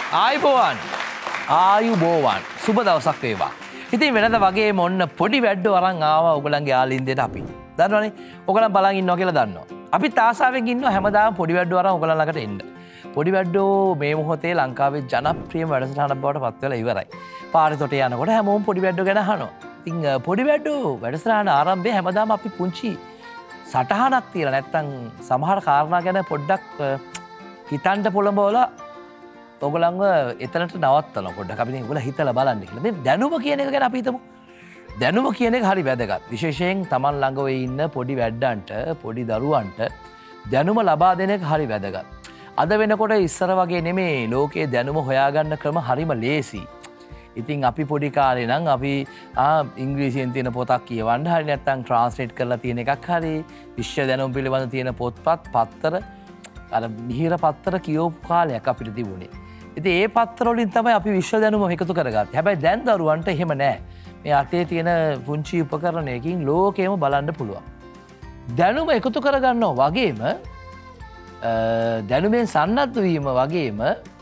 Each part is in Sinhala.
ආයුබෝවන් සුබ දවසක් වේවා. ඉතින් වෙනද වගේම ඔන්න පොඩි වැඩෝ අරන් ආවා ඔයගලන්ගේ ආලින්දයට අපි. දන්නවනේ ඔයගලන් බලන් ඉන්නවා කියලා දන්නවා. අපිත් ආසාවෙන් ඉන්නවා හැමදාම පොඩි වැඩෝ අරන් ඔයගලන් ළඟට එන්න. පොඩි වැඩෝ මේ මොහොතේ ලංකාවේ ජනප්‍රියම වැඩසටහනක් බවට පත් වෙලා ඉවරයි. පාරේ තොටේ යනකොට හැමෝම පොඩි වැඩෝ ගැන අහනවා. ඉතින් පොඩි වැඩෝ වැඩසටහන ආරම්භයේ හැමදාම අපි පුංචි සටහනක් තියලා නැත්තම් සමහර කාරණා ගැන පොඩ්ඩක් හිතන්න පොළඹවලා ඔයගලන්ව එතනට නවත්තනවා පොඩ්ඩක් අපි දැන් ඔයගොල්ලෝ හිතලා බලන්න කියලා. මේ දැනුම කියන එක ගැන අපි හිතමු. දැනුම කියන එක හරි වැදගත්. විශේෂයෙන් Taman ළඟ වෙ ඉන්න පොඩි වැඩ්ඩන්ට, පොඩි දරුවන්ට දැනුම ලබා දෙන එක හරි වැදගත්. අද වෙනකොට ඉස්සර වගේ නෙමේ ලෝකයේ දැනුම හොයාගන්න ක්‍රම හරිම ලේසි. ඉතින් අපි පොඩි කාලේ නම් අපි ඉංග්‍රීසියෙන් තියෙන පොතක් කියවන්න හරි නැත්නම් ට්‍රාන්ස්ලේට් කරලා තියෙන එකක් හරි විශ්ව දැනුම පිළිබඳ තියෙන පොත්පත් පත්තර අර මිහිර පත්තර කියවපු කාලයක් අපිට තිබුණේ. ඉතින් ඒ පත්තර වලින් තමයි අපි විශ්ව දැනුම එකතු කරගත්තේ. හැබැයි දැන් දරුවන්ට එහෙම නැහැ. මේ අතේ තියෙන පුංචි උපකරණයකින් ලෝකෙම බලන්න පුළුවන්. දැනුම එකතු කරගන්නවා වගේම දැනුමෙන් සන්නද්ධ වීම වගේම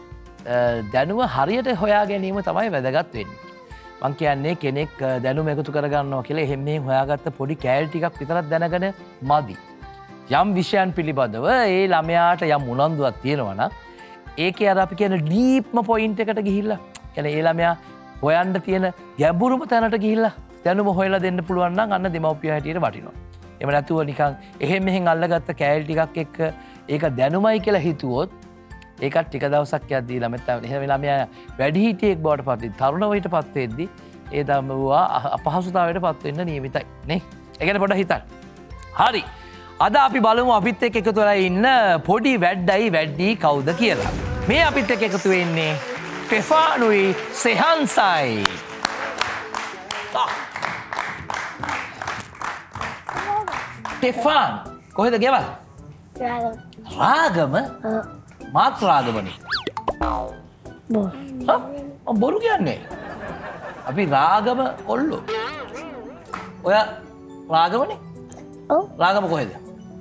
දැනුම හරියට හොයා ගැනීම තමයි වැදගත් වෙන්නේ. මං කියන්නේ කෙනෙක් දැනුම එකතු කරගන්නවා කියලා එහෙම මෙහෙම හොයාගත්ත පොඩි කෑලි ටිකක් විතරක් දැනගෙන මදි. යම් විෂයන් පිළිබඳව ඒ ළමයාට යම් උනන්දුවක් තියෙනවා නම් ඒකේ අර අපි කියන ඩීප්ම පොයින්ට් එකට ගිහිල්ලා කියන්නේ ඒ ළමයා හොයන්න තියෙන ගැඹුරුම තැනට ගිහිල්ලා දැනුම හොයලා දෙන්න පුළුවන් නම් අන්න දෙමව්පියෝ හැටියට වටිනවා. එහෙම නැතුව නිකන් එහෙම මෙහෙන් අල්ලගත්ත කෑලි ටිකක් එක්ක ඒක දැනුමයි කියලා හිතුවොත් ඒකත් ටික දවසක් යද්දී ළමයා වැඩිහිටියෙක් බවට පත් වෙද්දී තරුණ වයයට පත් වෙද්දී ඒ දරුවා අපහසුතාවයට පත් වෙන්න නියමිතයි නේ. ඒ ගැන පොඩ්ඩක් හිතන්න. හරි. අද අපි බලමු අපිත් එක්ක එකතු වෙලා ඉන්න පොඩි වැඩ්ඩයි වැඩි කවුද කියලා. මේ අපිත් එක්ක එකතු වෙන්නේ ස්ටෙෆානුයි සෙහන්සයි. ස්ටෙෆාන් කොහෙද ගෙවල්? රාගම? මාත් රාගමනේ. බොරු කියන්නේ. අපි රාගම කොල්ලෝ. ඔයා රාගමනේ? ඔව්. රාගම කොහෙද?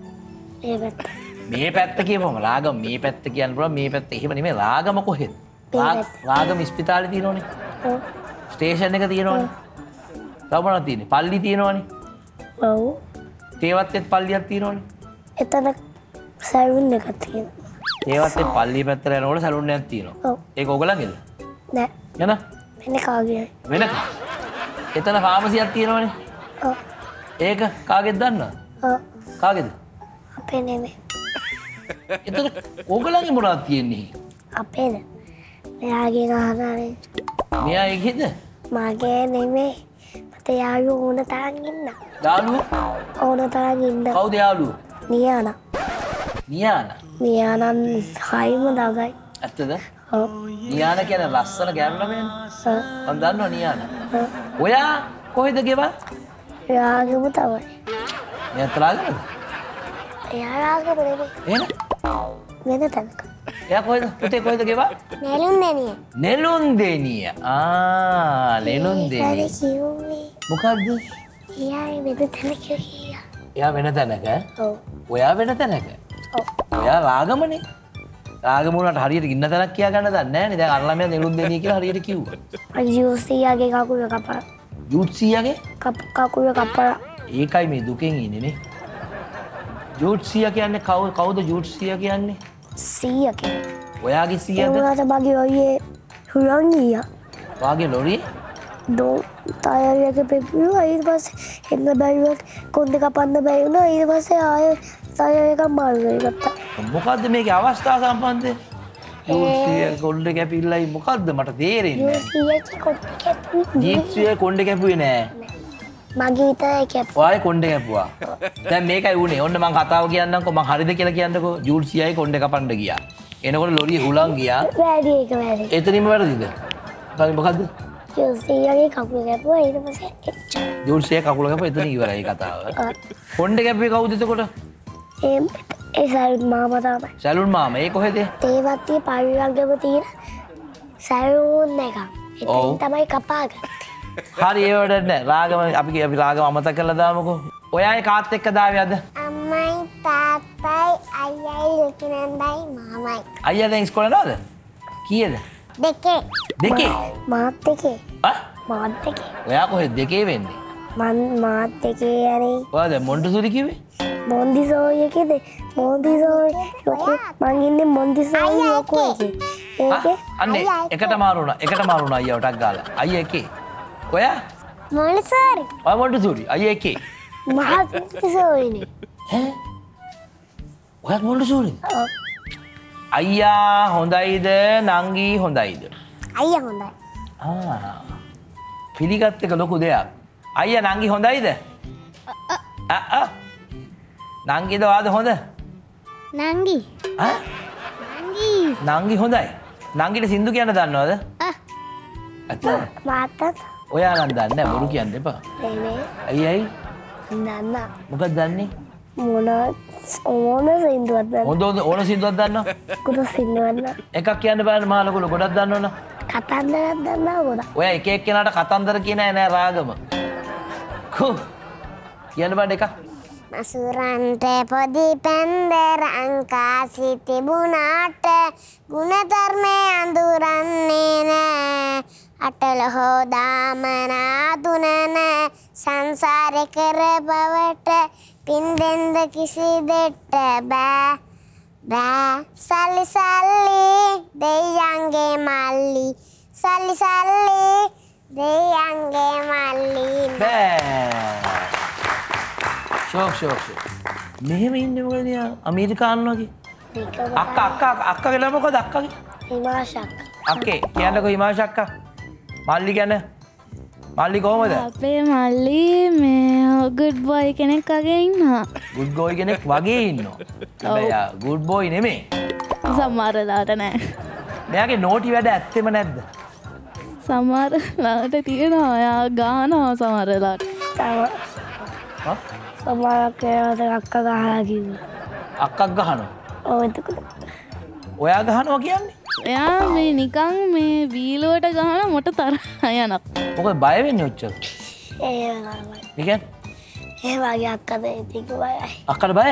මේ පැත්ත කියපුවම රාගම මේ පැත්ත කියන්න පුළුවන් මේ පැත්ත එහෙම නෙමෙයි රාගම කොහෙද? රාගම ඉස්පිතාලේ තියෙනවනේ. ඔව්. ස්ටේෂන් එක තියෙනවනේ. තව මොනවද තියෙන්නේ? පල්ලි තියෙනවනේ. ඔව්. තේවත්තෙත් පල්ලියක් තියෙනවනේ. එතන සැලුන් එකක් තියෙනවා. තේවත්තේ පල්ලිය පැත්තට යනකොට සැලුන් එකක් තියෙනවා. ඔව්. ඒක ඔයගලන්ගේද? නෑ. නේද? වෙන කාගේයි. වෙන කා. එතන ෆාමසියක් තියෙනවනේ. ඔව්. ඒක කාගෙද දන්නවද? ඔව්. කාගේද? අපේ නෙමෙයි. එතන ඔයගලන්ගේ මොනවද තියෙන්නේ? අපේද? මෙයාගේ ගහනානේ. මෙයාගේද? මගේ නෙමෙයි. මට යාළුවෝ ඕන තරම් ඉන්න. යාළුවෝ? ඕන තරම් ඉන්න. කවුද යාළුවෝ? නියානා. නියානා? නියානන් හයිම දගයි. ඇත්තද? ඔව්. නියානා කියන්නේ ලස්සන ගෑනු ළමයානේ. ඔව්. මම දන්නවා නියානා. ඔව්. ඔයා කොහෙද ගෙවල්? රාගම තමයි. එයා රාගමද? එයා රාගම නෙමෙයි. එහෙනම්? වෙන තැනක. එයා කොහෙද? පුතේ කොහෙද ගෙවල්? නෙළුම්දෙනිය. නෙළුම්දෙනිය. නෙළුම්දෙනිය. මොකද්ද? එයා වෙන තැනක ගියා. එයා වෙන තැනක? ඔව්. ඔයා වෙන තැනක? ඔව්. ඔයා රාගමනේ. රාගම උනාට හරියට ඉන්න තැනක් කියා ගන්න දන්නේ නැහනේ. දැන් අර ළමයා නෙළුම්දෙනිය කියලා හරියට කිව්වා. ජූසියාගේ කකුල කපා. ජූට්සියාගේ කකුල කපලා. ඒකයි මේ දුකෙන් ඉන්නේ නේ. ජූට්සියා කියන්නේ කවුද ජූට්සියා කියන්නේ? සීයා කෙනෙක්. ඔයාගේ සීයාද? ඒකට මගේ ඔයේ හුලං ගියා. වාගේ ලොරියේ? ටයර් එක පෙප්පුවා ඊට පස්සේ එන්න බැරිව කොන්ද කපන්න බැරි වුණා ඊට පස්සේ ආයෙ ටයර් එකක් මාරු කරගත්තා. මොකද්ද මේකේ අවස්ථාව සම්බන්ධය? ජූට්සියා කොණ්ඩේ කැපිල්ලයි මොකද්ද මට තේරෙන්නේ නැහැ. ජීප්සියා කොණ්ඩේ කැපුවේ නෑ. මගේ විතරයි කැපුවා. ඔයාගේ කොණ්ඩේ කැපුවා. දැන් මේකයි උනේ. ඔන්න මං කතාව කියන්නම්කෝ මං හරිද කියලා කියන්නකෝ. ජූට්සියායි කොණ්ඩේ කපන්න ගියා. එනකොට ලොරිය හුලං ගියා. වැඩි ඒක වැඩි. එතනින්ම වැරදිද? මොකද්ද? ජූට්සියාගේ කකුල කැපුවා ඊට පස්සේ එච්චර. ජූට්සියා කකුල කැපුවා එතන ඉවරයි කතාව. කොණ්ඩේ කැපුවේ කවුද එතකොට? ඒ සැලුන් මාමා තමයි. සැලුන් මාමා ඒ කොහෙද? තේවත්තේ පරිවර්ගම තියෙන සැලුන් එක. එතන තමයි කපාගත්තේ. හරි ඒ වලට නෑ. රාගම අපි රාගම අමතක කරලා දාමුකෝ. ඔයාගේ කාත් එක්ක දාවේ අද? අම්මයි තාත්තයි අයියයි ලුකුනන්දයි මාමයි. අයියා දැන් ඉස්කෝලේ නේද? කීයද? දෙකේ. දෙකේ? මාත් දෙකේ. මාත් දෙකේ. ඔයා කොහෙද දෙකේ වෙන්නේ? මාත් දෙකේ යන්නේ. ඔයාද මොන්ටිසෝරි කිව්වේ? මොන්ටිසෝරි එකේද? මොන්ටිසෝරි ලොකු මං ඉන්නේ මොන්ටිසෝරි ලොකු එකේ. ඒකේ අන්නේ එකට මාරුණා. එකට මාරුණා අයියා ටක් ගාලා. අයියා එකේ. ඔයා? මොන්ටිසෝරි. ඔයා මොන්ටිසෝරි. අයියා එකේ. මහත් මොන්ටිසෝරිනේ. ඈ? ඔයාත් මොන්ටිසෝරි? ඔව්. අයියා හොඳයිද නංගි හොඳයිද? අයියා හොඳයි. පිළිගත් එක ලොකු දෙයක්. අයියා නංගි හොඳයිද? නංගිද වාද හොඳ? නංගි. නංගි හොඳයි. නංගිට සින්දු කියන්න දන්නවද? ඇත්ත? මාතත්. ඔයා නම් දන්නේ නැහැ බොරු කියන්න එපා. නේ. අයියයි දන්න. මොකක්ද දන්නේ? ඕන සින්දුවක් දන්න. හොඳ ඕන සින්දුවක් දන්නව? කුඩු සින්දුවක් දන්න. එකක් කියන්න බෑනේ මහා ලොකු ගොඩක් දන්නවනේ. කතන්දරයක් දන්නවා ගොඩක්. ඔයා එක එක්කෙනාට කතන්දර කියන නෑ රාගම. කියන්න බෑ දෙකක්. මසුරන්ට පොදි පැන්දරන් කාසි තිබුණාට ගුණධර්මය අඳුරන්නේ නෑ. අටල හෝ දාමනා තුනන සංසාරේ කර බවට පින් දෙන්න කිසි දෙට බෑ. සල්ලි සල්ලි දෙයියන්ගේ මල්ලි සල්ලි සල්ලි දෙයියන්ගේ මල්ලි ෂෝක් මෙහෙම ඉන්නේ මොකද ඇමරිකානු වගේ අක්කා කියලා මොකද අක්කාගේ හිමාශක් අක්කේ කියන්නකෝ හිමාශ අක්කා මල්ලි කියන්නේ මල්ලි කොහමද අපේ මල්ලි මේ ගුඩ් බොයි කෙනෙක් වගේ ඉන්නවා ගුඩ් බොයි කෙනෙක් වගේ ඉන්නවා හැබැයි ගුඩ් බොයි නෙමෙයි සමහරලාට නෑ මෙයාගේ නෝටි වැඩ ඇත්තෙම නැද්ද සමහරලාට තියෙනවා එයා ගානවා සමහරලාට සමහරක් ඒවාට අක්කා ගහලා කිව්වා අක්කක් ගහනවා ඔව් එතකොට ඔයා ගහනවා කියන්නේ එයා මේ නිකන් මේ වීලුවට ගහන මොට තරහ යනවා මොකද බය වෙන්නේ ඔච්චර ඒ වගේ අක්කද ඉතින් බයයි අක්කට බයයි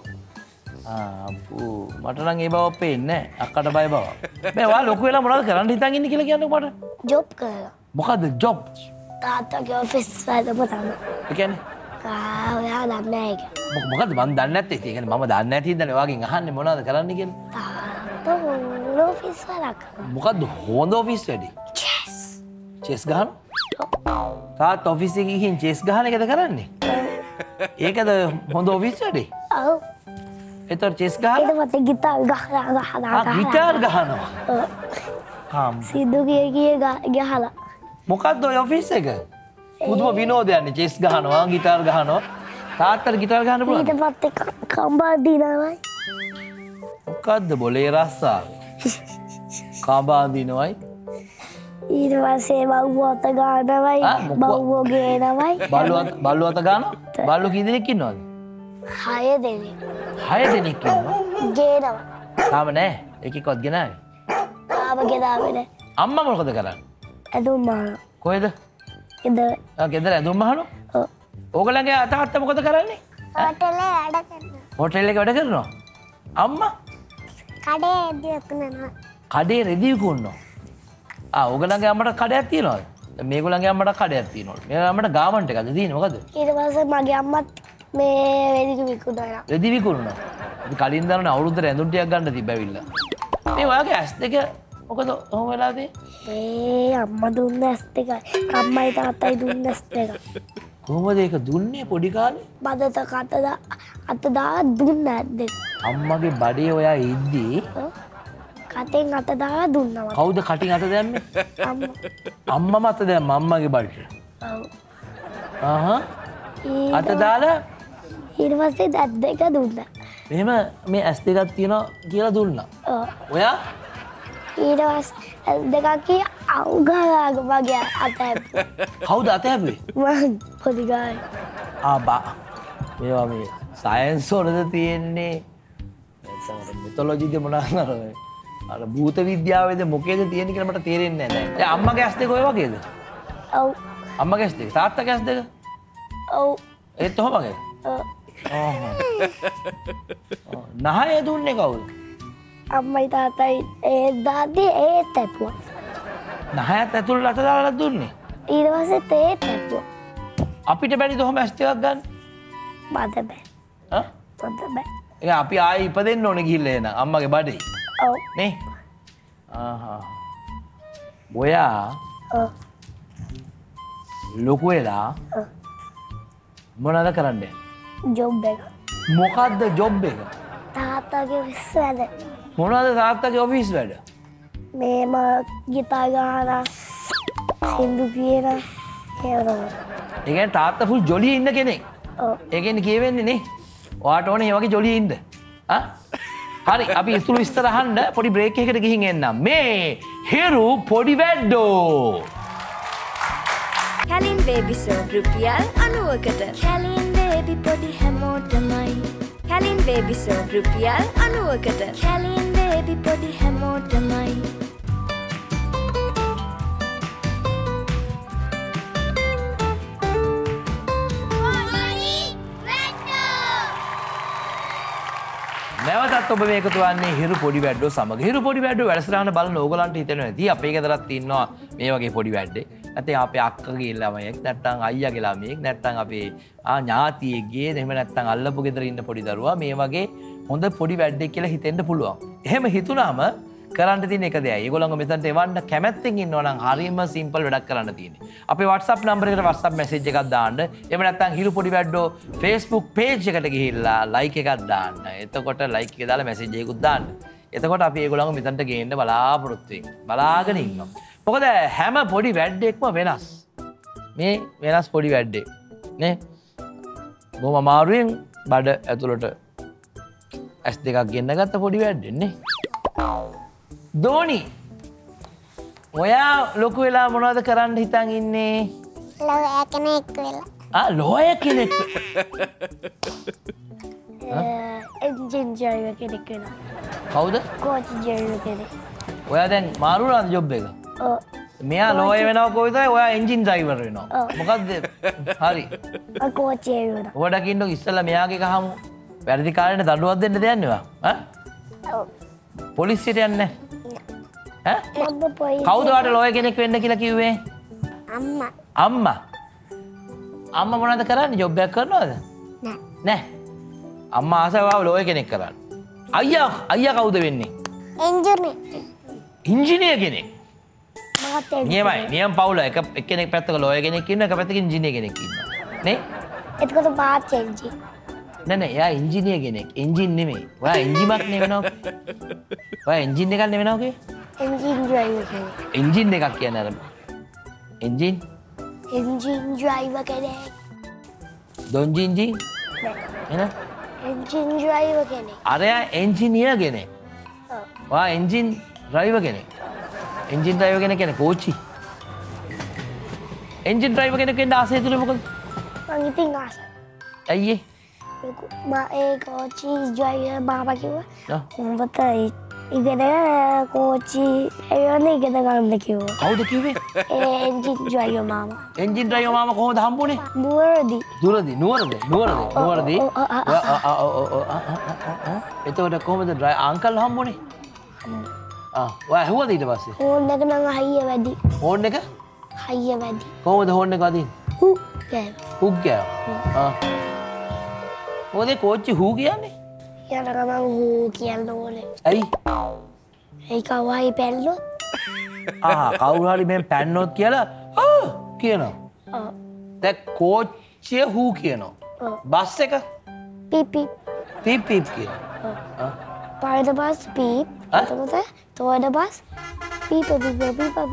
අප්පු මට නම් ඒ බව පේන්නේ අක්කට බය බව මේ ඔයා ලොකු වෙලා මොනවද කරන්න හිතන් ඉන්නේ කියලා කියන්නකෝ මට ජොබ් කරලා මොකද්ද ජොබ් තාත්තගේ ඔෆිස් වැඩම තමයි ඒ කියන්නේ ඔයා දන්නේ නැහැ ඒක මොකද්ද මන් දන්නේ නැත්තේ ඒ කියන්නේ මම දන්නේ නැති හින්දානේ ඔයාගෙන් අහන්නේ මොනවද කරන්න කියලා තාත්තා ඔෆිස් වැඩක් මොකද්ද හොඳ ඔෆිස් වැඩේ චෙස් ගහන තාත්තා ඔෆිස් එකේ ගිහින් චෙස් ගහන එකද කරන්නේ ඒකද හොඳ ඔෆිස් වැඩේ ඔව් ඒතර චෙස් ගහලා ඊට පස්සේ ගිටාර් ගහලා ගිටාර් ගහනවා සිද්ධු ගහලා මොකද්ද ඔය ඔෆිස් එක පුදුම විනෝදයන්නේ චෙස් ගහනවා ගිටාර් ගහනවා තාත්තට ගිටාර් ගහන්න පුළුවන් ඊට පස්සේ කම්බා දිනවයි මොකද්ද බොලේ රස්සා කම්බා දිනවයි ඊට පස්සේ බව්ව අත ගන්නවයි බව්ව ගේනවයි බල්ලු අත ගන්නවා බල්ලු කී දෙනෙක් ඉන්නවද 6 දෙනෙක් 6 දෙනෙක් ඉන්නවා ගේනවා තාම නෑ එකෙක්වත් ගෙනාවේ තාම ගෙනාවේ නෑ අම්මා මොකද කරන්නේ ඇඳුම් මහන කොහෙද ගෙදර ඇඳුම් මහනවා ඔව් ඕගලගේ තාත්තා මොකද කරන්නේ හෝටලේ වැඩ කරනවා හෝටල් එකේ වැඩ කරනවා අම්මා කඩේ රෙදි විකුණනවා කඩේ රෙදි විකුණනවා ඕගලගේ අම්මට කඩයක් තියෙනවද මේගොල්ලන්ගේ අම්මට කඩයක් තියෙනවද මේ අම්මට ගාමන්ට් එකද තියෙන්නේ මොකද ඊට පස්සේ මගේ අම්මත් මේ රෙදි විකුණනවා රෙදි විකුණනවා අපි කලින් දරන අවුරුද්දට ඇඳුම් ටිකක් ගන්න තිබ්බවිල්ලා මේ ඔයාගේ ඇස් දෙක මොකද ඔහොම වෙලා තියෙන්නේ අම්මා දුන්න ඇස් දෙකයි අම්මයි තාත්තයි දුන්න ඇස් දෙකයි කොහොමද ඒක දුන්නේ පොඩි කාලේ බදත අත දා දුන්න ඇස් දෙක අම්මගේ බඩේ ඔයා ඉද්දී කටෙන් අත දා දුන්නවා කවුද කටින් අත දැම්මේ අම්මම අත දැම්ම අම්මගේ බඩට ඔව් අත දාලා ඊට පස්සේ ඇස් දෙක දුන්නා මෙහෙම මේ ඇස් දෙකක් තියෙනවා කියලා දුන්නා ඔයා ඊට පස්සේ ඇස් දෙකක් කිය අවුගාග මගේ අත හැප්පුවා කවුද අත හැප්පුවේ මං පොඩි ගායි බා මේවා මේ සයන්ස් වලද තියෙන්නේ මිතොලොජිද මොනවාද අර භූත විද්‍යාවේද මොකේද තියෙන්නේ කියලා මට තේරෙන්නේ නැහැ. දැන් අම්මගේ ඇස් දෙක ඔය වගේද? ඔව්. අම්මගේ ඇස් දෙක තාත්තගේ ඇස් දෙක? ඔව්. ඒත් ඔහොම වගේද? ඔව්. නහය දුන්නේ කවුද? අම්මයි තාත්තයි ඒ දාදී ඒත් ඇපුවා. නහයත් ඇතුළට අත දාලා දුන්නේ. ඊට පස්සේ තේත් ඇතුව. අපිට බැරිද ඔහොම ඇස් ටිකක් ගන්න? බද බෑ. ඈ? බද බෑ. ඒ අපි ආයෙ ඉපදෙන්න ඕනේ ගිහිල්ලා එන අම්මගේ බඩේ. ඔව්. නේ? ආහා. ඔයා ඔව්. ලොකු වෙලා මොනවද කරන්නේ? ජොබ් එක. මොකද්ද ජොබ් එක? තාත්තගේ ඔෆිස් වැඩ. මොනවද තාත්තගේ ඔෆිස් වැඩ? මේම ගිටාර් ගහන සින්දු කියන ඒවා. ඒ කියන්නේ තාත්තා ෆුල් ජොලියේ ඉන්න කෙනෙක්. ඔව්. ඒ කියන්නේ කියවෙන්නේ නේ. ඔයාට ඕනේ මේ වගේ ජොලියේ ඉන්න. ආ? හරි අපි ඉතුරු විස්තර අහන්න පොඩි බ්‍රේක් එකකට ගිහින් එන්නම්. මේ හිරු පොඩි වැඩෝ. කැලින් බේබි සෝප් රුපියල් 90කට. කැලින් බේබි පොඩි හැමෝටමයි. කැලින් බේබි සෝප් රුපියල් 90කට. කැලින් බේබි පොඩි හැමෝටමයි. නැවතත් ඔබ මේ එකතු වන්නේ හිරු පොඩි වැඩෝ සමග. හිරු පොඩි වැඩෝ වැඩසටහන බලන ඕගලන්ට හිතෙනවා ඇති අපේ ගෙදරත් ඉන්නවා මේ වගේ පොඩි වැඩේ. නැත්නම් අපේ අක්කගේ ළමයෙක් නැත්නම් අයියාගේ ළමයෙක් නැත්නම් අපේ ඥාතියෙක්ගේ එහෙම නැත්නම් අල්ලපු ගෙදර ඉන්න පොඩි දරුවා මේ වගේ හොඳ පොඩි වැඩේ කියලා හිතෙන්න පුළුවන්. එහෙම හිතුනාම කරන්න තියෙන එක දෙයයි. ඒගොල්ලන්ව මෙතනට එවන්න කැමැත්තෙන් ඉන්නවා නම් හරියම සිම්පල් වැඩක් කරන්න තියෙන්නේ. අපේ WhatsApp නම්බර් එකට WhatsApp මැසේජ් එකක් දාන්න. එහෙම නැත්නම් හිරු පොඩි වැඩෝ Facebook page එකට ගිහිල්ලා like එකක් දාන්න. එතකොට like එක දාලා මැසේජ් එකකුත් දාන්න. එතකොට අපි ඒගොල්ලන්ව මෙතනට ගේන්න බලාපොරොත්තු වෙන්නේ. බලාගෙන ඉන්නවා. මොකද හැම පොඩි වැඩේක්ම වෙනස්. මේ වෙනස් පොඩි වැඩේ. නේ? බොහොම අමාරුවෙන් බඩ ඇතුළට S2 ගෙන්න ගත්ත පොඩි වැඩේ නේ. දෝනි ඔයා ලොකු වෙලා මොනවද කරන්න හිතන් ඉන්නේ? ලෝයා කෙනෙක් වෙලා. ලෝයා කෙනෙක්. එන්ජින් ඩ්‍රයිවර් කෙනෙක් වෙනවා. කවුද? කෝච් ඩ්‍රයිවර් කෙනෙක්. ඔයා දැන් මාරු වුණාද ජොබ් එක? ඔව්. මෙයා ලෝයා වෙනවා කොයිද? ඔයා එන්ජින් ඩ්‍රයිවර් වෙනවා. මොකද්ද? හරි. කෝච් වෙනවා. ඔයාට කින්නෝ ඉස්සෙල්ලා මෙයාගේ ගහමු. වැඩි කාලෙට දඬුවම් දෙන්න දෙන්නේ ඔයා. ඔව්. පොලිසියට යන්නේ නැහැ. කවුද ඔයාට ලෝයා කෙනෙක් වෙන්න කියලා කිව්වේ? අම්මා. අම්මා. අම්මා මොනවද කරන්නේ? ජොබ් එකක් කරනවද? නෑ. නෑ. අම්මා ආසාව ලෝයා කෙනෙක් කරන්න. අයියා කවුද වෙන්නේ? ඉංජිනේර් කෙනෙක්. නියමයි. නියම පවුල එක්කෙනෙක් පැත්තක ලෝයා කෙනෙක් ඉන්නවා, එක පැත්තක ඉංජිනේර් කෙනෙක් ඉන්නවා. නේ? එතකොට පාත් චෙන්ජි. නෑ එයා ඉංජිනේර් කෙනෙක්. එන්ජින් නෙමෙයි. ඔයා එන්ජිමක් නෙවෙනවා. ඔයා එන්ජින් එකක් නෙවෙනවා කේ? එන්ජින් ඩ්‍රයිවර් කෙනෙක්. එන්ජින් එකක් කියන්නේ අර එන්ජින් ඩ්‍රයිවර් කෙනෙක්. දොන්ජින්ජින් එන එන්ජින් ඩ්‍රයිවර් කෙනෙක්. අරයා එන්ජිනියර් කෙනෙක්. ඔයා එන්ජින් ඩ්‍රයිවර් කෙනෙක්. එන්ජින් ඩ්‍රයිවර් කෙනෙක් කියන්නේ කෝච්චි. එන්ජින් ඩ්‍රයිවර් කෙනෙක් වෙන්න ආසය තුනේ මොකද? මං ඉතින් ආසයි. ඇයි ඒ කෝච්චි ඩ්‍රයිවර් මාමා කිව්වා. උඹට ඉගෙන කෝච්චි එවන ඉගෙන ගන්න කිව්වා. කවුද කිව්වේ? ඒ එන්ජින් ඩ්‍රයිවර් මාමා. එන්ජින් ඩ්‍රයිවර් මාමා කොහොමද හම්බුනේ? නුවරදී. එතකොට කොහොමද අංකල් හම්බුනේ? ඔයා ඇහුවද ඊට පස්සේ? හෝන් එක නම් හයිය වැඩි. හෝන් එක? හයිය වැඩි. කොහොමද හෝන් එක වදින්නේ? හුක් ගෑවා. මොකද කෝච්චි හූ කියන්නේ? යන ගමන් හූ කියන්න ඕනේ. ඇයි? ඒ කවයි පැල්ලොත්? කවුරු හරි මෙන් පැන්නොත් කියලා කියනවා. දැන් කෝච්චිය හූ කියනවා. බස් එක? පීප් පීප්. පීප් පීප් කියනවා. By the bus beep. එතකොට toward the bus beep beep beep beep මොකද?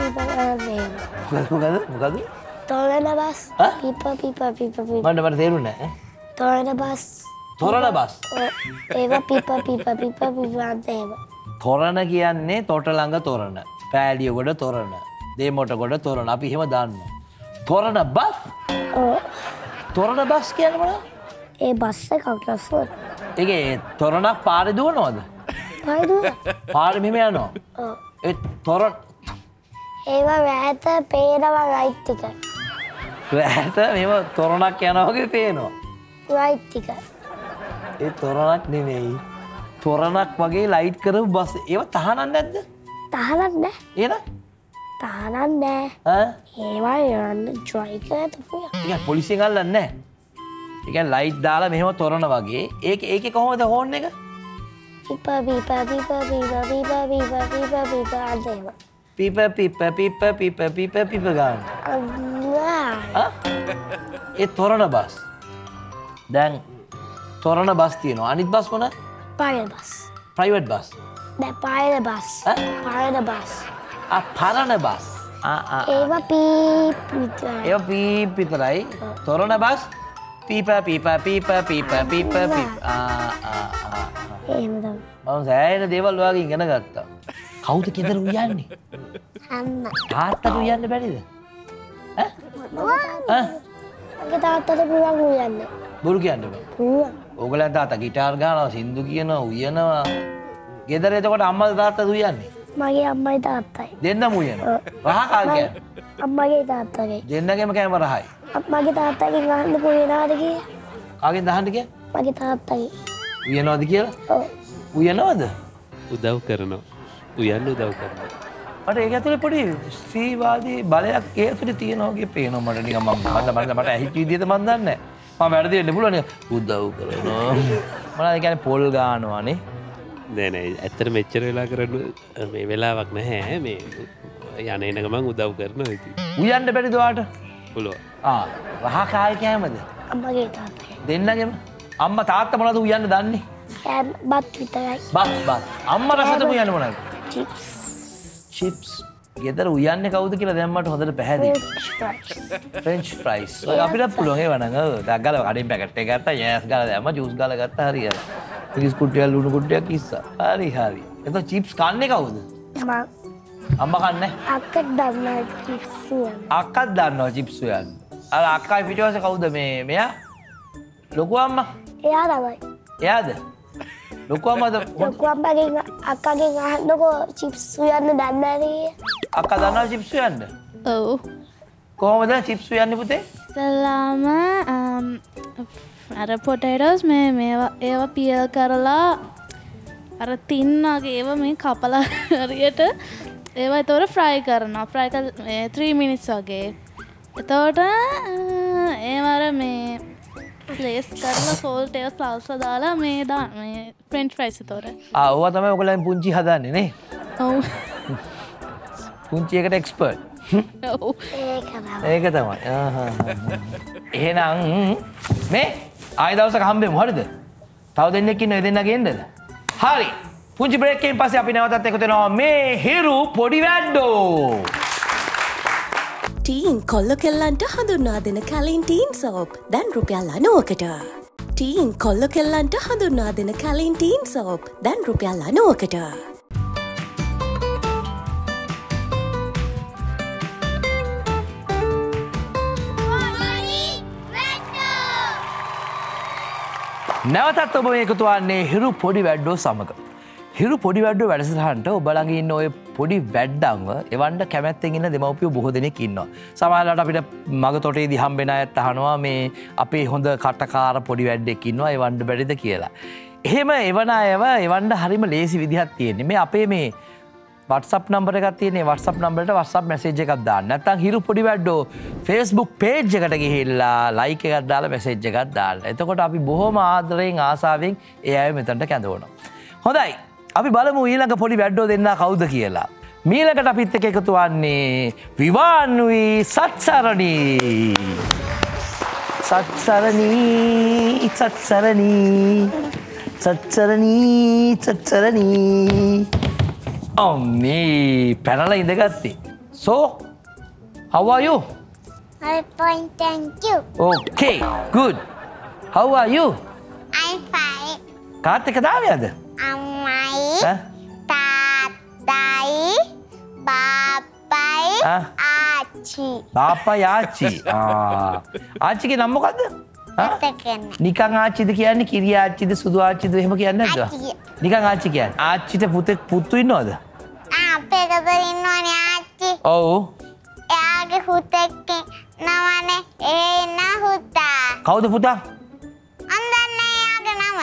toward the bus beep beep beep beep. මට තේරුන්නේ නැහැ. toward the bus. තොරණ බස්. ඒක beep beep beep beep වන්දේව. තොරණ කියන්නේ තොට ළඟ තොරණ. පෑලිය ගොඩ තොරණ. දේමොට ගොඩ තොරණ. අපි එහෙම දාන්නවා. තොරණ බස්? ඔව්. තොරණ බස් කියන්නේ මොනවද? ඒ බස් එකක් රසවත්. ඒකේ තොරණක් පාරේ දුවනවද? පාරේ දුවන. පාරේ මෙහෙම යනවා. ඔව්. ඒ තොරණ ඒවා වැට පේනවා රයිට් එක. වැට මෙහෙම තොරණක් යනවා වගේ පේනවා. රයිට් එක. ඒ තොරණක් නෙමෙයි. තොරණක් වගේ ලයිට් කරපු බස්. ඒව තහනම් නැද්ද? තහනම් නැහැ. එහෙනම් තානක් නෑ. ඒවා යන්න try කරලා පුයා. ඒක පොලිසියෙන් අල්ලන්නේ නැහැ. ඒ කියන්නේ ලයිට් දාලා මෙහෙම තොරණ වගේ. ඒකේ කොහොමද හෝන් එක? පිප පිප පිප පිප පිප පිප පිප පිප අදේම. පිප පිප පිප පිප පිප පිප ගන්න. ඒ තොරණ බස්. දැන් තොරණ බස් තියෙනවා. අනිත් බස් මොන? පායල බස්. Private bus. නෑ පායල බස්. පායල බස්. පරණ බස්. ඒවා පීප් විතරයි. ඒවා පීප් විතරයි. තොරණ බස් පීප පීප පීප පීප පීප පීප. එහෙම තමයි. මම සෑහෙන දේවල් ඔයාගෙන් ඉගෙන ගත්තා. කවුද ගෙදර උයන්නේ? අම්මා. තාත්තට උයන්න බැරිද? මගේ තාත්තට පුළුවන් උයන්න. බොරු කියන්න බෑ. පුළුවන්. ඕගලන් තාත්තා ගිටාර් ගානවා, සින්දු කියනවා, උයනවා. ගෙදර එතකොට අම්මද තාත්තද උයන්නේ? මගේ අම්මයි තාත්තයි. දෙන්නම උයනවා. රහ කාල් කියන්නේ. අම්මගේ තාත්තගේ. දෙන්නගේම කෑම රහයි. මගේ තාත්තගෙන් අහන්න පුයනාද කියලා. කාගෙන්ද අහන්න කිය? මගේ තාත්තගේ. උයනවද කියලා? ඔව්. උයනවද? උදව් කරනවා. උයන්න උදව් කරනවා. මට ඒක ඇතුලේ පොඩි ස්ත්‍රීවාදී බලයක් ඒ ඇතුලේ තියෙනවා වගේ පේනවා මට නිකන් මට ඇහිච්ච විදිහට මන් දන්නේ නැහැ. මම වැඩ දෙන්න පුළුවන් නේ උදව් කරනවා. මොනවද කියන්නේ පොල් ගානවානේ. නෑ ඇත්තට මෙච්චර වෙලා කරන්න මේ වෙලාවක් නැහැ. මේ යන එන ගමන් උදව් කරනවා ඉතින්. උයන්න බැරිද ඔයාට? පුළුවන්. රහ කාල් කෑමද? අම්මගේ තාත්තගේ. දෙන්නගෙම. අම්මා තාත්තා මොනවද උයන්න දන්නේ? බත් විතරයි. බත්. අම්මා රසට උයන්න මොනවද? චිප්ස්. චිප්ස්. ගෙදර උයන්නේ කවුද කියලා දැන් මට හොඳට පැහැදිලි. French fries. ඔය අපිට පුළුවන් ඒව නං. ඩක් ගාලා කඩෙන් පැකට් එක ගත්තා, යෑස් ගාලා දැම්මා, ජූස් ගාලා ගත්තා හරියට. පිරිස් කුට්ටියක් ලුණු කුට්ටියක් ඉස්සා. හරි. එතකොට චිප්ස් කන්නේ කවුද? අම්මා කන්නේ? අක්කත් දන්නවා චිප්ස් උයන්න. අක්කත් දන්නවා චිප්ස් උයන්න. අර අක්කයි පිටිපස්සේ කවුද මෙයා? ලොකු අම්මා? එයා තමයි. එයාද? ලොකු අම්මාද? ලොකු අම්මගෙන් අක්කගෙන් අහන්නකෝ චිප්ස් උයන්න දන්නේ නැහැ. අක්කා දන්නවා චිප්ස් උයන්න? ඔව්. කොහොමද චිප්ස් උයන්නේ පුතේ? ඉස්සල්ලාම අර පොටේටෝස් මේවා ඒවා පියල් කරලා අර තින් වගේ ඒවා මේ කපලා හරියට ඒවා එතකොට ෆ්‍රයි කරනවා. ෆ්‍රයි කරලා 3 minutes වගේ. එතකොට ඒවර මේ ප්ලේස් කරලා සෝල්ට් එක සල්සා දාලා මේ ෆ්‍රෙන්ච් ෆ්‍රයිස් එතකොට. ඕවා තමයි ඔයගොල්ලන් පුංචි හදන්නේ නේ? ඔව්. පුංචි එකට එක්ස්පර්ට්. ඔව්. ඒක තමයි. එහෙනම් මේ ආයෙ දවසක හම්බෙමු හරිද? තව දෙන්නෙක් ඉන්න දෙන්නා ගෙන්නද? හරි. පුංචි බ්‍රේක් එකකින් පස්සේ අපි නැවතත් එකතු වෙනවා මේ හිරු පොඩි වැද්දෝ. ටීන් කොල්ල කෙල්ලන්ට හඳුන්වා දෙන කලින් ටීන් සෝප් දැන් රුපියල් 90කට. ටීන් කොල්ල කෙල්ලන්ට හඳුන්වා දෙන කලින් ටීන් සෝප් දැන් රුපියල් 90කට. නැවතත් ඔබ මේ එකතු වන්නේ හිරු පොඩි වැද්දෝ සමග. හිරු පොඩි වැද්දෝ වැඩසටහනට ඔබ ළඟ ඉන්න ඔය පොඩි වැද්දන්ව එවන්න කැමැත්තෙන් ඉන්න දෙමව්පියෝ බොහෝ දෙනෙක් ඉන්නවා. සමහරවිට අපිට මග තොටේදී හම්බෙන අයත් අහනවා මේ අපේ හොඳ කටකාර පොඩි වැද්දෙක් ඉන්නවා එවන්න බැරිද කියලා. එහෙම එවන අයව එවන්න හරිම ලේසි විදිහක් තියෙන්නේ. මේ අපේ මේ WhatsApp නම්බර එකක් තියෙන්නේ. WhatsApp නම්බරයට WhatsApp මැසේජ් එකක් දාන්න. නැත්නම් හිරු පොඩි වැද්දෝ Facebook page එකට ගිහිල්ලා like එකක් දාලා මැසේජ් එකක් දාන්න. එතකොට අපි බොහොම ආදරෙන් ආසාවෙන් ඒ අය මෙතනට කැඳවනවා. හොඳයි. අපි බලමු ඊළඟ පොඩි වැද්දෝ දෙන්නා කවුද කියලා. මීළඟට අපිත් එක්ක එකතු වන්නේ විවාන්වි සත්සරණී. සත්සරණී. මේ පැනලා ඉඳගත්තේ. So, how are you? I'm fine, thank you. Okay, good. How are you? I'm fine. කාත් එක්ක දාවියද? අම්මයි, තාත්තයි, බාප්පයි, ආච්චි. බාප්පයි ආච්චි. ආච්චිගේ නම මොකද්ද? නිකන් ආච්චිද කියන්නේ කිරි ආච්චිද සුදු ආච්චිද එහෙම කියන්නේ නැද්ද? නිකන් ආච්චි කියන්නේ. ආච්චිට පුතු ඉන්නවද? අපේ ගෙදර ඉන්නවනේ ආච්චි. ඔව්. එයාගේ පුතෙක් නමනේ හුතා. කවුද පුතා? මන් දන්නේ එයාගේ නම.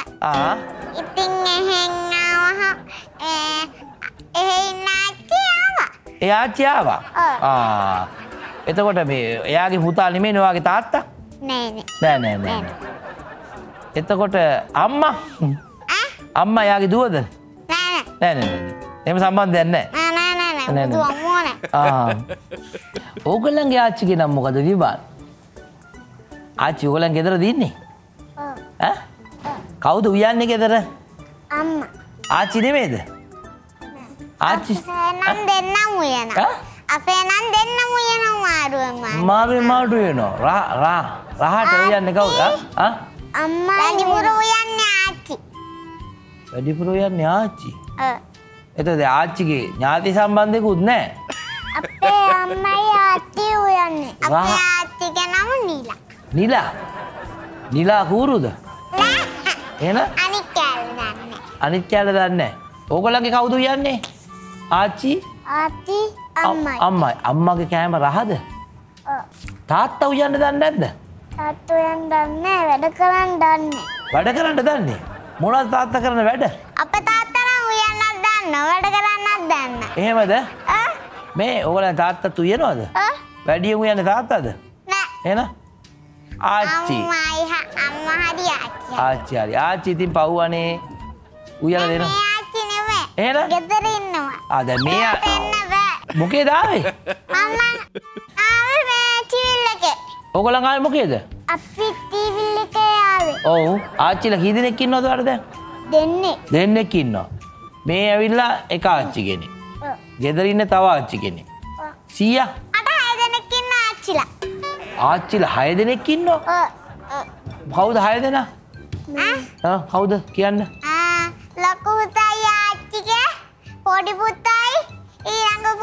ඉතින් එහෙන් ආවහ එහෙන් ආච්චි ආවා. ඒ ආච්චි ආවා. එතකොට මේ එයාගේ පුතා නෙමෙයි ඔයාගේ තාත්තා? නෑ. එතකොට අම්මා? අම්මා එයාගේ දුවද? නෑ. එහෙම සම්බන්ධයක් නෑ. නෑ. දුව අම්මෝ නෑ. ඕගොල්ලන්ගේ ආච්චිගේ නම මොකද විභාන්? ආච්චි ඕගොල්ලන් ගෙදරද ඉන්නේ? ඈ? කවුද උයන්නේ ගෙදර? අම්මා. ආච්චි නෙමෙයිද? ආච්චි නම් දෙන්නම උයනවා. අපේ නම් දෙන්නම උයනවා මාරු වෙනවා. රහට උයන්නේ කවුද? අම්මා. වැඩිපුර උයන්නේ ආච්චි. වැඩිපුර උයන්නේ ආච්චි. එතකොට ආච්චිගේ ඥාති සම්බන්ධයකුත් නැහැ. අපේ අම්මයි ආච්චි උයන්නේ. අපේ ආච්චිගේ නම නීලා. නිලා කූරුද? එහෙනම් අනිත් කෑල්ල දන්නේ. අනිත් කෑල්ල දන්නේ නැහැ. ඕගොල්ලන්ගේ කවුද උයන්නේ? ආච්චි අම්මයි. අම්මගේ කෑම රහද? තාත්තා උයන්න දන්නේ නැද්ද? තාත්තා උයන්න දන්නේ වැඩ කරන්න දන්නේ. වැඩ කරන්න දන්නේ? මොනවද තාත්තා කරන වැඩ? අපේ තාත්තා නම් උයන්නත් දන්නවා වැඩ කරන්නත් දන්නවා. එහෙමද? මේ ඕගොල්ලන් තාත්තාත් උයනවද? වැඩියෙන් උයන්නේ තාත්තාද? නෑ. එහෙනම් ආච්චි. අම්මා හරි ආච්චි. ආච්චි ඉතින් පව්වනේ. උයලා දෙනවා. මේ ආච්චි නෙවෙයි. එහෙනම් ගෙදර ඉන්නවා. දැන් මේ එන්න බෑ. මොකේද ආවේ? අම්මා ආවේ මේ ටීවී එකේ. ඕගොල්ලන් ආවේ මොකේද? අපි ටීවී එකේ ආවේ. ඔව්. ආච්චිලා කී දෙනෙක් ඉන්නවද ඔයාලට දැන්? දෙන්නෙක් ඉන්නවා. මේ ඇවිල්ලා එක ආච්චි කෙනෙක්. ගෙදර ඉන්නේ තව ආච්චි කෙනෙක්. සීයා? අට 6 දෙනෙක් ඉන්න ආච්චිලා. ආච්චිලා 6 දෙනෙක් ඉන්නවා? කවුද 6 දෙනා? කවුද කියන්න? ලොකු පුතයි ආච්චිගේ පොඩි පුතයි ඊළඟ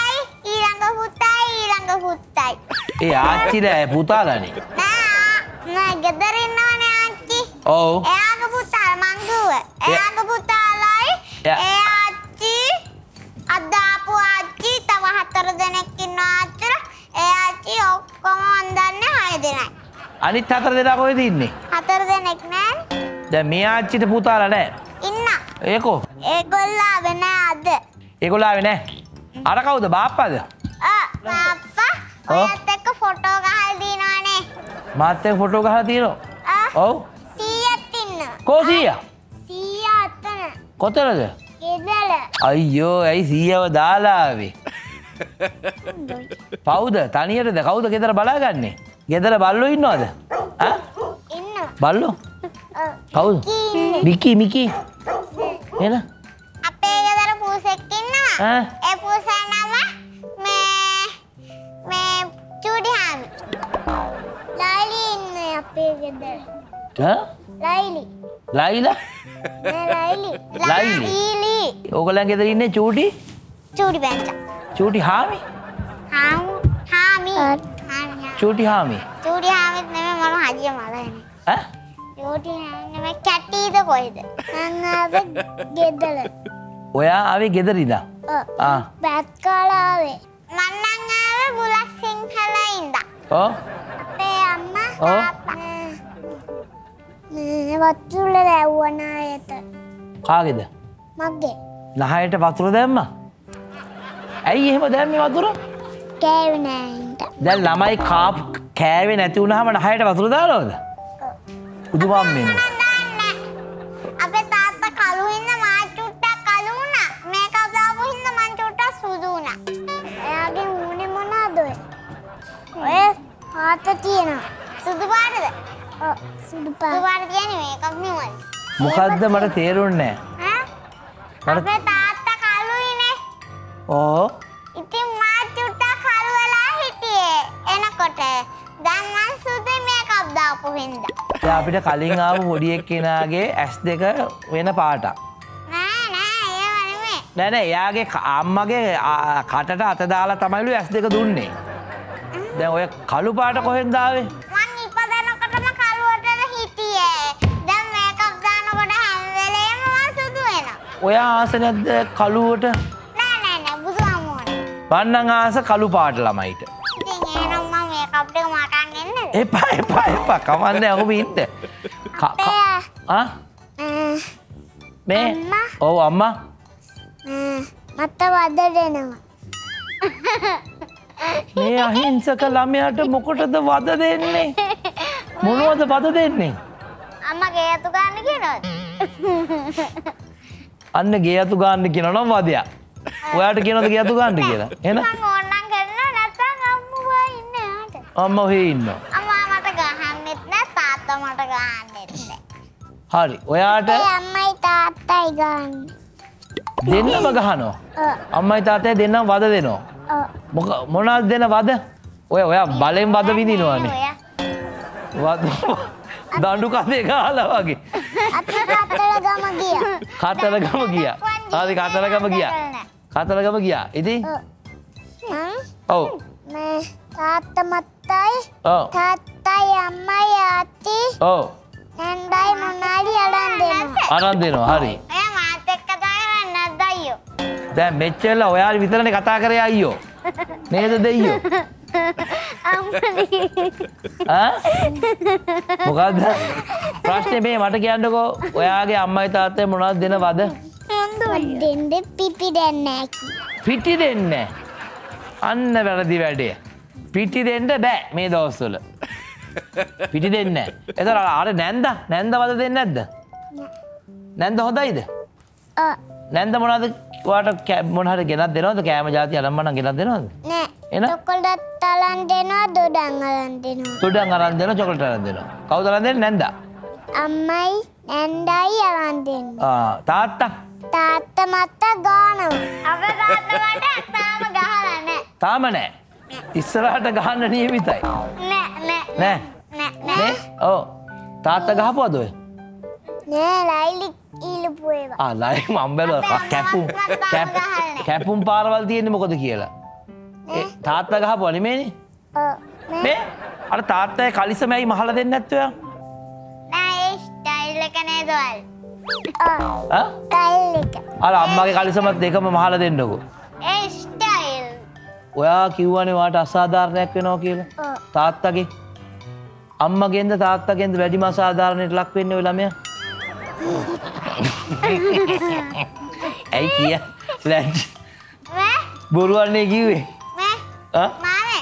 පුතයි. ඒ ආච්චිලා පුතාලානේ. නෑ ගෙදර ඉන්නවනේ ආච්චි. ඔව්. එයාගේ පුතා මංගුව. එයාගේ පුතාලයි ඒ ආච්චි අදාපු ආච්චි තව 4 දෙනෙක් ඉන්නවා ආච්චිලා. ඒ ආච්චි ඔක්කොම වන්දන්නේ 6 දෙනයි. අනිත් 4 දෙනා කොහෙද ඉන්නේ? 4 දෙනෙක් නෑනේ. දැන් මේ ආච්චිට පුතාලා නැහැ. ඉන්න. ඒකෝ? ඒගොල්ලෝ ආවේ නෑ අද. ඒගොල්ලෝ ආවේ නැහැ. අර කවුද බාප්පාද? බාප්පා ඔයත් එක්ක ෆොටෝ ගහලා දිනවනේ. මාත් එක්ක ෆොටෝ ගහලා තියෙනවා. ඔව්. සීයාත් ඉන්නවා. කෝ සීයා? සීයා අතන. කොතනද? ගෙදර. අයියෝ ඇයි සීයව දාලා ආවේ? පවුද? තනියටද? කවුද ගෙදර බලාගන්නේ? ගෙදර බල්ලෝ ඉන්නවද? ඉන්නවා. බල්ලෝ? කවුද? මිකි. එන. අපේ ගෙදර පූසෙක් ඉන්නවා. ඒ පූසා නම මේ චූඩිහාමි. ලයිලි ඉන්නේ අපේ ගෙදර. ලයිලි. ලයිලා? ලයිලි. ඕගොල්ලන් ගෙදර ඉන්නේ චූටි බැංචා. චූටි හාමි? හාමි. චූටි හාමි. චූටි හාමිත් නෙමෙයි මම හදිය මලන්නේ. චූටි හාමි නෙමෙයි කැටීද කොයිද? මං ආවේ ගෙදර. ඔයා ආවේ ගෙදර ඉඳන්? බෑත් කාලා ආවේ. මං නම් ආවේ බුලත් සිංහල ඉඳන්. අපේ අම්මා තාත්තා වතුර දැව්වා නායට. කාගේද? මගේ. නහයට වතුර දැම්මා? ඇයි එහෙම දැම්මේ වතුර? කෑවේ නෑ ඉඳන්. දැන් ළමයි කෑවේ නැති වුණාම නහයට වතුර දානවද? උදුමම්මෙන්. අපේ තාත්තා කළු හින්දා මා චුට්ටක් කළු වුණා. මේක දාපු හින්දා මං චුට්ටක් සුදු වුණා. එයාගේ මූණේ මොනවද ඔය? ඔය පාට තියෙනවා. සුදු පාටද? සුදු පාට කියන්නේ මේකක් නෙමෙයි. මොකද්ද මට තේරුන්නේ නැහැ. අපේ තාත්තා කළුයිනේ. ඉතින් මා චුට්ටක් කළු වෙලා හිටියේ. එනකොට දැන් මං සුදු මේකක් දාපු හින්දා. දැන් අපිට කලින් ආපු පොඩි එක්කෙනාගේ S2 වෙන පාටක්. නෑ එයාගේ අම්මගේ කටට අත දාලා තමයිලු S2 දුන්නේ. දැන් ඔය කළු පාට කොහෙන්ද ආවේ? මං ඉපදනකොටම කළුවටද හිටියේ. දැන් මේකප් දානකොට හැම වෙලේම මං සුදු වෙනවා. ඔයා ආස නැද්ද කළුවට? නෑ බුදුහාමුදුරනේ. වන්නන් ආස කළු පාට ළමයිට. ඉතින් එහෙනම් මම මේකප් එක මකන් එන්නද? එපා කමන්නේ ඔහොම ඉන්න. මේ ඔව් අම්මා මට වද දෙනවා. මේ අහිංසක ළමයාට මොකටද වද දෙන්නේ? මොනවද වද දෙන්නේ? අම්මා ගේ අතු ගන්න කියනවද? අන්න ගේ අතු ගන්න කියනවා නම් වදයක්. ඔයාට කියනවද ගේ අතු ගන්න කියලා? එහෙනම් මම ඕනනම් කරනවා නැත්නම් අම්මුවා ඉන්නේ ආට. අම්මා ඔහේ ඉන්නවා. අම්මා මට ගහන්නෙත් නෑ තාත්තා මට ගහන්නෙත් නෑ. හරි. ඔයාට අම්මයි තාත්තයි ගහන්නේ. දෙන්නම ගහනවා. අම්මයි තාත්තයි දෙන්නම වද දෙනවා. මොනවද දෙන වද? ඔයා බලෙන් වද විඳිනවනේ. වද දඬු කඳේ ගහලා වගේ. අපි කතරගම ගියා. කතරගම ගියා. හරි කතරගම ගියා. කතරගම ගියා. ඉතින් ඔව් මේ තාත්තා මත්තයි ඔව් තාත්තයි අම්මයි ආච්චි ඔව් නන්දයි මොනාලි අරන් දෙනවා. අරන් දෙනවා. හරි. එයා මාත් එක්ක කතා කරන්නේ නැද්ද අයියෝ? දැන් මෙච්චර ඔයාලා විතරනේ කතා කරේ අයියෝ. නේද දෙයියෝ? අම්මලි. මොකද්ද? ප්‍රශ්නේ මේ මට කියන්නකෝ. ඔයාගේ අම්මයි තාත්තයි මොනවද දෙන වද? දෙන්නේ පිපි දෙන්නේ පිටි දෙන්නේ. අන්න වැරදි වැඩේ. පිටි දෙන්න බෑ මේ දවස්වල. පිටි දෙන්නේ නැහැ. එතන අර නැන්ද වද දෙන්නේ නැද්ද? නැන්ද හොඳයිද? නැන්ද මොනවද ඔයාලට මොන හරි ගෙනත් දෙනවද? කෑම જાති අරම්මනම් ගෙනත් දෙනවද? නෑ. එහෙනම් චොකලට් අරන් දෙනවා දොඩම් අරන් දෙනවා. දොඩම් අරන් දෙනවා චොකලට් අරන් දෙනවා. කවුද අරන් දෙන්නේ? නැන්දා. අම්මයි නැන්දයි අරන් දෙනවා. තාත්තා මත්ත ගානවා. අපේ තාත්තා මට තාම ගහලා නෑ. තාම නෑ. ඉස්සරහට ගහන්න නියමිතයි. නෑ. නේ? ඔව්. තාත්තා ගහපුවද ඔය? නෑ ලයිලි ඊලපු ඒවා. ලයි මම බැලුවා කැපුම් පාරවල් තියෙන්නේ මොකද කියලා. තාත්තා ගහපුවා නෙමෙයිනේ. මේ අර තාත්තයි කලිසමයි මහලා දෙන්නේ නැත්තේ ඔයා? නෑ ඒ ස්ටයිල් එක නේද ඔයාලා? ස්ටයිල් එක. අර අම්මගේ කලිසමත් දෙකම මහලා දෙන්නකෝ. ඒ ස්ටයිල්. ඔයා කිව්වනේ වාට අසාධාරණයක් වෙනවා කියලා. තාත්තගේ අම්මගෙන්ද තාත්තගෙන්ද වැඩිම අසාධාරණයට ලක් වෙන්නේ ඔය ළමයා? ඇයි කිය? ලැජ්. බොරුවන්නේ කිව්වේ? මාමේ.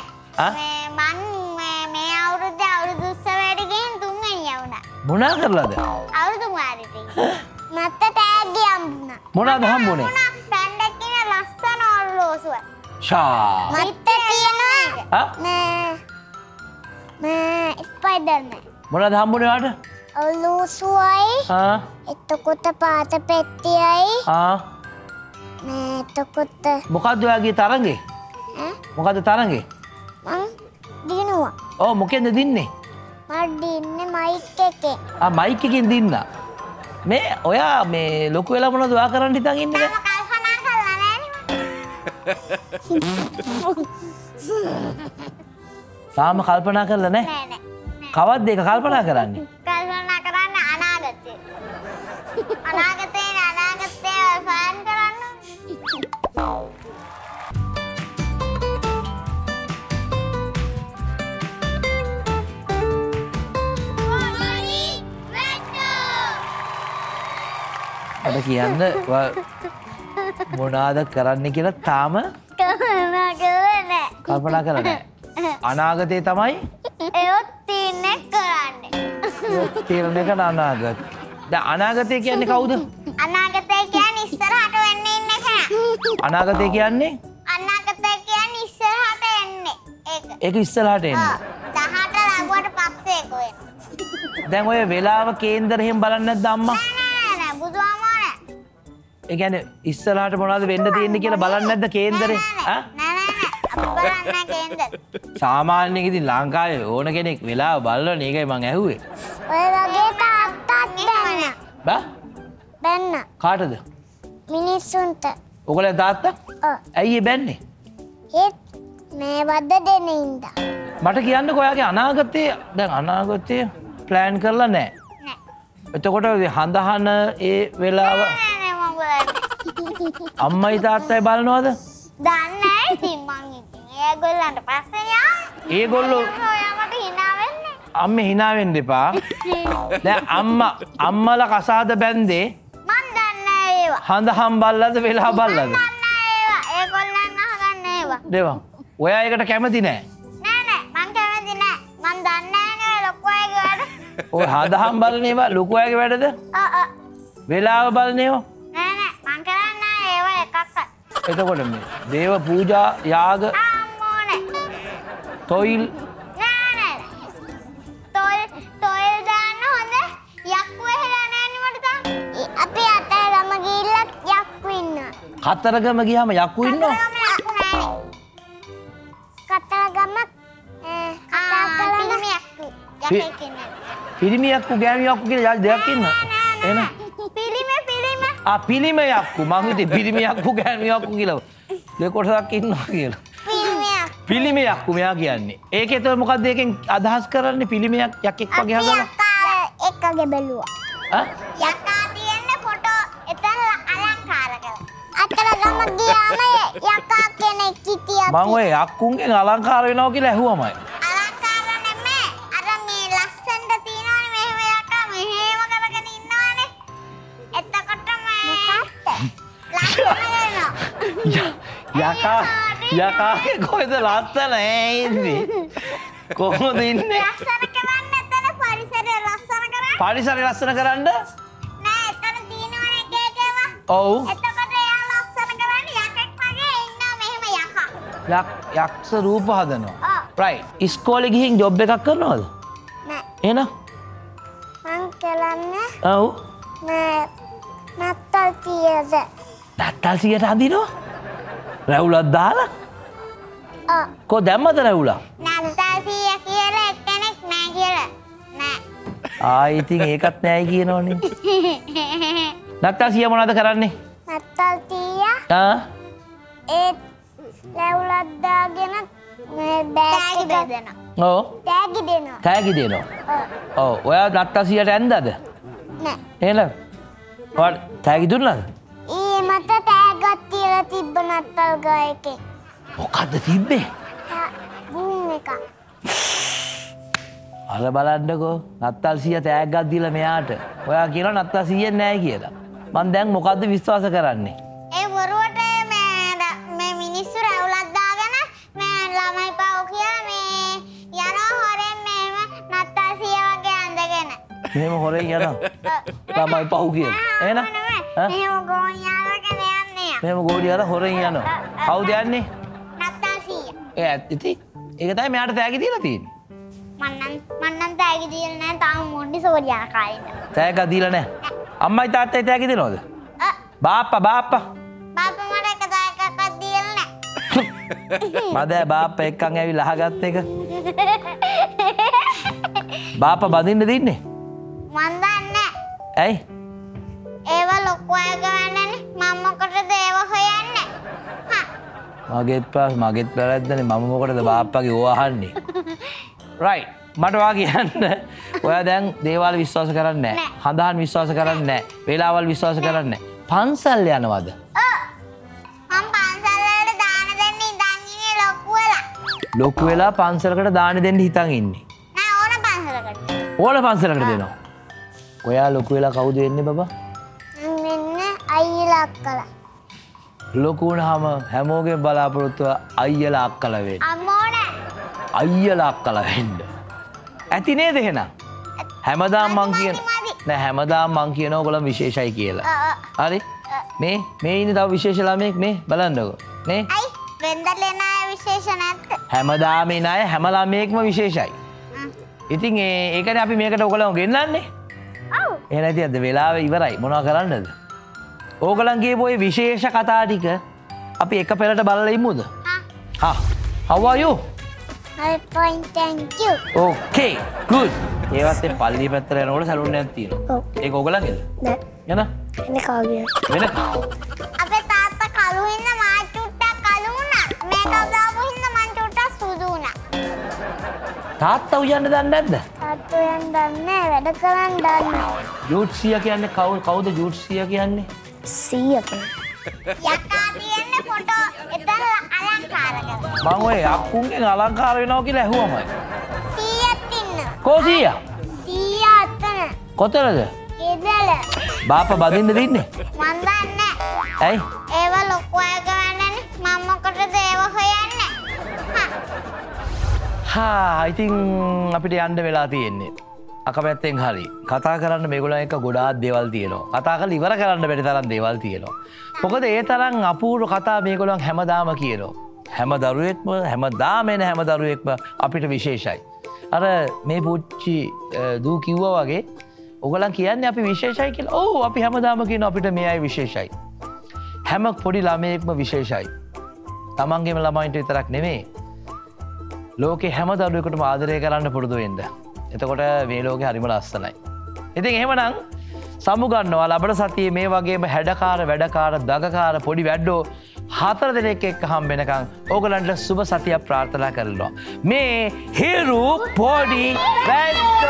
මේ අවුරුද්දේ අවුරුදු උත්සවයට ගිහින් තුන්වෙනි වුණා. මොනා කරලාද? අවුරුදු වාරිතේ. මට ටැග් හම්බුණා. මොනවාද හම්බුනේ? පැන්ඩක් කියන ලස්සන ඔරලෝසුව. ෂා. මට තියෙනවා. මේ ස්පයිඩර්මන්. මොනවාද හම්බුනේ වාට? ඔලෝසුවයි. එතකොට පාත පෙට්ටියයි. මේ එතකොට මොකද්ද ඔයාගේ තරංගේ? මොකද්ද තරංගේ? මං දිනුවා. ඔව් මොකෙන්ද දින්නේ? මම දින්නේ මයික් එකෙන්. මයික් එකෙන් දින්න. මේ ඔයා මේ ලොකු වෙලා මොනවද ඔයා කරන්න හිතන් ඉන්නේ? කල්පනා කරලා තාම කල්පනා කරලා නැහැ? නෑ. කවද්ද ඒක කල්පනා කරන්නේ? කල්පනා කරන්නේ අනාගතේ. අනාගතේ ෆෑන් කරන්න. අද කියන්න මොනාද කරන්න කියලා තාම කල්පනා කරලා නැහැ. අනාගතේ තමයි ඒවත් තියන්නේ කරන්නේ. තීරණය කරන අනාගත. දැන් අනාගතය කියන්නේ කවුද? අනාගතේ කියන්නේ ඉස්සරහට වෙන්න ඉන්න කෙනා. අනාගතය කියන්නේ? අනාගතේ කියන්නේ ඉස්සරහට එන්නේ. ඒක ඉස්සරහට එන්නේ. 18 ලඟුවට පස්සේ ඒක වෙන. දැන් ඔය වෙලාව කේන්දර එහෙම බලන්නේ නැද්ද අම්මා? නෑ බුදුහාමෝනේ. ඒ කියන්නේ ඉස්සරහට මොනවද වෙන්න තියෙන්නේ කියලා බලන්නේ නැද්ද කේන්දරේ? නෑ. අපි බලන්නේ කේන්දර. සාමාන්‍යයෙන් ඉතින් ලංකාවේ ඕන කෙනෙක් වෙලාව බලනනේ ඒකයි මං ඇහුවේ. ඔය වගේ තාත්තත් බැන්න. බැන්න. කාටද? මිනිස්සුන්ට. ඔයගොල්ලෝ තාත්තා? ඔව්. ඇයි ඒ බැන්නේ? ඒත් මේ වද දෙන ඉඳා. මට කියන්නකෝ ඔයාගේ අනාගතේ දැන් අනාගතේ ප්ලෑන් කරලා නැහැ. නෑ. එතකොට හඳහන ඒ වෙලාව නෑ මම බලන්නේ. අම්මයි තාත්තයි බලනවද? දන්නේ නැහැ ඉතින් මං ඉතින් ඒගොල්ලන්ට පස්සේ යා. ඒගොල්ලෝ ඔයාමට hina වෙන්නේ. අම්මේ hina වෙන්න එපා. දැන් අම්මලා කසාද බැන්දේ මං දන්නේ නැහැ ඒවා. හඳහන් බල්ලද වෙලා බල්ලද? දන්නේ නැහැ ඒවා. ඒගොල්ලන් අහගන්නේ ඒවා. දේවා. ඔයා ඒකට කැමති නෑ. නෑ මං කැමති නෑ. මං දන්නේ නෑ ලොකු අයගේ වැඩ. ඔය හදහම් බලන ඒවා ලොකු අයගේ වැඩද? වෙලාව බලන ඒවා? නෑ මං කරන්නේ නෑ ඒවා එකක්වත්. එතකොට මේ දේව පූජා යාග අම්මෝනේ. තොයිල් නෑ. තොයිල් දාන්න හොඳ යක්කු එහෙලා නෑනේ මට තාම. අපි අතේ ගම ගිහිල්ලා යක්කු ඉන්නවා. කතරගම ගියාම යක්කු ඉන්නවා? කතරගම පිරිමි යක්කු. යකෙක් ඉන්නවා. පිරිමි යක්කු ගෑනු යක්කු කියලා දෙයක් ඉන්නවා. එහෙනම් පිරිමි. පිළිම යක්කු මං හිතේ පිරිමි යක්කු ගෑනු යක්කු කියලා දෙකොටසක් ඉන්නවා කියලා. පිළිම යක්කු මෙයා කියන්නේ. ඒකේ තව මොකද්ද ඒකෙන් අදහස් කරන්නේ පිළිම යක්ෙක් වගේ හදලා? එක්කගේ බැලුවා. යකා තියන්නේ ෆොටෝ එතන අලංකාර කරලා. අතරගම ගියාම යකා කෙනෙක් හිටියා. මං ඔය යක්කුන්ගෙන් අලංකාර වෙනවා කියලා ඇහුවමයි. අලංකාර නෙමෙයි. අර මේ ලස්සනට තියනවනේ මෙහෙම යකා මෙහෙම කරගෙන ඉන්නවනේ. එතකොට යකාගේ කොයිද ලස්සන ඉන්නේ? කොහොමද ඉන්නේ? ලස්සන කරන්න එතන පරිසරය ලස්සන කරන්න. පරිසරය ලස්සන කරන්න? නෑ එතන තියෙනවනේ එක ඒවා. ඔව්. එතකොට එයා ලස්සන කරන්න යකෙක් වගේ ඉන්නවා මෙහෙම යකා. යක්ෂ රූප හදනවා. රයිට්. ඉස්කෝලේ ගිහින් ජොබ් එකක් කරනවද? නෑ. එහෙනම්? මං කරන්නේ ඔව්. නෑ නත්තල් කීයද? නත්තල් 100ට අඳිනවා? රැවුලක් දාලා? කො දැම්මද රැවුලා? නත්තල් 100 කියලා එක්කෙනෙක් නෑ කියලා. නෑ. ඉතින් ඒකත් නෑයි කියනවනේ. නත්තල් 100 මොනවද කරන්නේ? නත්තල් 100 ඒ රැවුලක් දාගෙන මේ බෑග් එක දෙනවා. ඔව්. තෑගි දෙනවා. තෑගි දෙනවා. ඔව්. ඔයා නත්තල් 100ට ඇන්දද? නෑ. එහෙනම් ඔයාට තෑගි දුන්නාද? මට තෑග්ගක් තියලා තිබ්බ නත්තල් ගා එකේ. මොකද්ද තිබ්බේ? බූම් එක. අර බලන්නකෝ නත්තල් 100 තෑග්ගක් දීලා මෙයාට. ඔයා කියනවා නත්තල් 100 නෑ කියලා. මං දැන් මොකද්ද විශ්වාස කරන්නේ? ඒ වරුවට මේ මිනිස්සු රැවුලක් දාගෙන මේ ළමයි පව් කියලා මේ යනවා හොරෙන් මෙහෙම නත්තල් 100 වගේ අඳගෙන. මෙහෙම හොරෙන් යනවා. ළමයි පව් කියලා. එහෙනම් මෙහෙම ගෝණියාවගෙන යන්නේ. මෙහෙම ගෝඩියාර හොරෙන් යනවා. කවුද යන්නේ? නත්තල් 100. ඒ ඇත්ති. ඒක තමයි මෙයාට තෑගි දීලා තියෙන්නේ. මන්නම් තෑගි දීලා නැහැ තාම මොන්ටිසෝරි යන කාලේ. තෑග්ගක් දීලා නැහැ. අම්මයි තාත්තයි තෑගි දෙනවද? බාප්පා බාප්පා මට එක තෑග්ගක්වත් දීලා නැහැ. මද බාප්පා එක්කන් ඇවිල්ලා අහගත්ත එක. බාප්පා බඳින්න දින්නේ? මන් දන්නේ. ඇයි? ඒව ලොකු අය ගන්නනේ මම මොකටද ඒව හොයන්නේ? මගෙත් පැරද්දනේ මම මොකටද බාප්පාගේ ඕවා අහන්නේ? රයිට්. මට වා කියන්න ඔයා දැන් දේවාල විශ්වාස කරන්නේ නැහැ. හඳහන් විශ්වාස කරන්නේ නැහැ. වේලාවල් විශ්වාස කරන්නේ නැහැ. පන්සල් යනවද? මම පන්සල් වලට දාන දෙන්න ඉඳන් ඉන්නේ ලොකු වෙලා. ලොකු වෙලා පන්සලකට දාන දෙන්න හිතන් ඉන්නේ. නෑ ඕන පන්සලකට. ඕන පන්සලකට දෙනවා. ඔයා ලොකු වෙලා කවුද වෙන්නේ බබා? මෙන්න අයියලා අක්කලා. ලොකු වුණාම හැමෝගෙම බලාපොරොත්තුව අයියලා අක්කලා වෙන්න. අම්මෝ නෑ. අයියලා අක්කලා වෙන්න. ඇති නේද එහෙනම්? හැමදාම මං කියන නෑ හැමදාම මං කියන ඕගොල්ලෝ විශේෂයි කියලා. හරි? මේ ඉන්නේ තව විශේෂ ළමෙක් මේ බලන්නකෝ. නේ? අයි වෙන්දලේ නෑ විශේෂ නැත්ද? හැමදාම ඉන්න අය හැම ළමයෙක්ම විශේෂයි. ඉතින් ඒකනේ අපි මේකට ඕගොල්ලෝ ගෙන්නන්නේ. ඔව්. එහෙනම් ඉතින් අද වෙලාව ඉවරයි. මොනවා කරන්නද? ඕගොල්ලන්ගේ ඔය විශේෂ කතා ටික අපි එක පෙරට බලලා ඉමුද? හා. How are you? I'm fine, thank you. Okay, good. ඒවත් ඒ පල්ලි පැත්තට යනකොට සැලුන් එකක් තියෙනවා. ඔව්. ඒක ඕගොල්ලන්ගේද? නෑ. යන? එන්නේ කාගේ? වෙන අපේ තාත්තා කළු හින්දා මා චුට්ටක් කළු වුණා. මේකව දාපු හින්දා මං චුට්ටක් සුදු වුණා. තාත්තා උයන්න දන්නේ නැද්ද? තාත්තා උයන්න දන්නේ වැඩ කරන් දන්නේ. ජූට්සියා කියන්නේ කවුද ජූට්සියා කියන්නේ? 100 කෙනෙක්. යකා තියන්නේ ෆොටෝ එතන අලංකාර කරලා. මම ඔය යක්කුන්ගෙන් අලංකාර වෙනවා කියලා ඇහුවමයි. 100ක් ඉන්නවා. කෝ 100? 100 අතන. කොතනද? ගෙදර. බාප්පා බඳින්න දින්නේ? මන් දන්නේ. ඇයි? ඒව ලොකු අය ගන්නනේ මම මොකටද ඒව හොයන්නේ? ඉතින් අපිට යන්න වෙලා තියෙන්නේ. අකමැත්තෙන් හරි. කතා කරන්න මේගොල්ලන් එක්ක ගොඩාක් දේවල් තියෙනවා. කතා කරලා ඉවර කරන්න බැරි තරම් දේවල් තියෙනවා. මොකද ඒ තරම් අපූර්ව කතා මේගොල්ලන් හැමදාම කියනවා. හැම දරුවෙක්ම හැමදාම එන හැම දරුවෙක්ම අපිට විශේෂයි. අර මේ පුංචි දූ කිව්වා වගේ ඔයගොල්ලන් කියන්නේ අපි විශේෂයි කියලා. ඔව් අපි හැමදාම කියනවා අපිට මේ අය විශේෂයි. හැම පොඩි ළමයෙක්ම විශේෂයි. තමන්ගේම ළමයින්ට විතරක් නෙමෙයි. ලෝකේ හැම දරුවෙකුටම ආදරය කරන්න පුරුදු වෙන්න. එතකොට මේ ලෝකේ හරිම ලස්සනයි. ඉතින් එහෙමනම් සමුගන්නවා ලබන සතියේ මේ වගේම හැඩකාර වැඩකාර දගකාර පොඩි වැඩෝ 4 දෙනෙක් එක්ක හම් වෙනකන් ඕගලන්ට සුබ සතියක් ප්‍රාර්ථනා කරනවා. මේ හිරු පොඩි වැඩ